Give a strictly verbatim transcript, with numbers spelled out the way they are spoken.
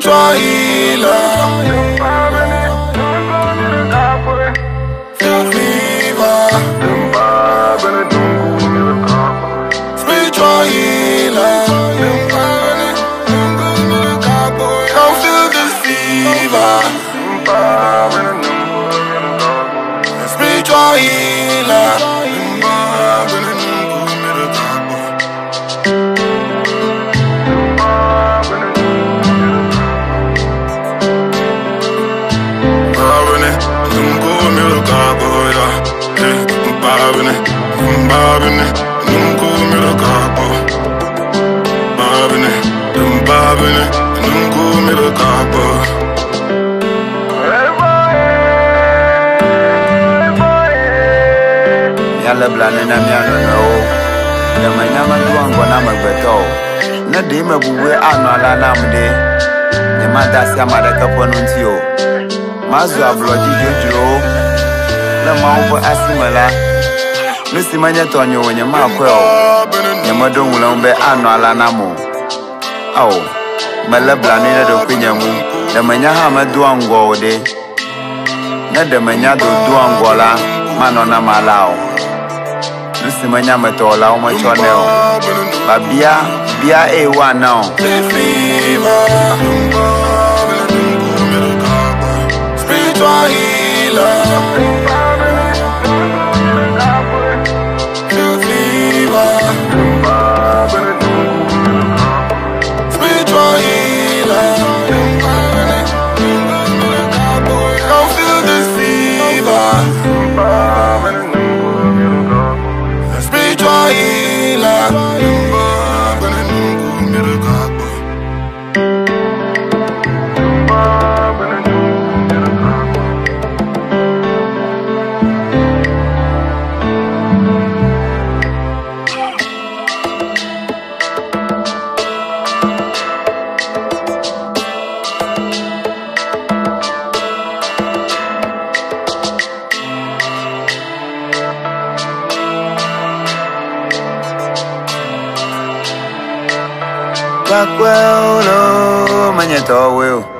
spiritual healer. Feel fever. Spiritual healer. Don't feel this fever. Spiritual healer. Yalla blanena miano no. The manyama duango na magbeto. Na de mabuwe ano ala namde. The manda sia madaka ponuntio. Mazu ablodi jojo. Na maumbo asimala. Nusi manya tonyo wenye makweo. Nyamadongu la umbe ano ala namo. Au. Mala blanena do kunyamu. The manyaha maduango ode. Na de manyado duango la. Mano na malao. Lucy manya metola o machoneo. Babia bia e wa now. Spiritual healer. Feel fever. Spiritual healer. Don't feel this fever. Spiritual healer. Well, no, manyato will.